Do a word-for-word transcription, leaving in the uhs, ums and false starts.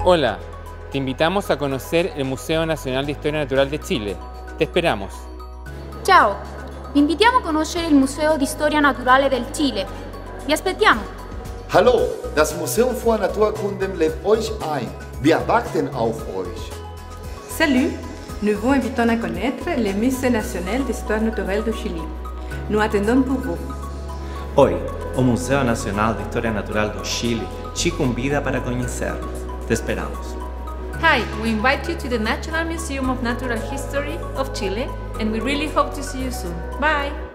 Hola, te invitamos a conocer el Museo Nacional de Historia Natural de Chile. Te esperamos. Ciao, vi invitiamo a conoscere il Museo di Storia Naturale del Cile. Vi aspettiamo! Hallo, das Museum für Naturkunde lädt euch ein. Wir warten auf euch. Salut, nous vous invitons à connaître le Musée Nacional d'Histoire Naturelle du Chili. Nous attendons pour vous. Hoy, o Museu Nacional de História Natural do Chile te convida para conhecernos. Te esperamos. Hi, we invite you to the National Museum of Natural History of Chile, and we really hope to see you soon. Bye!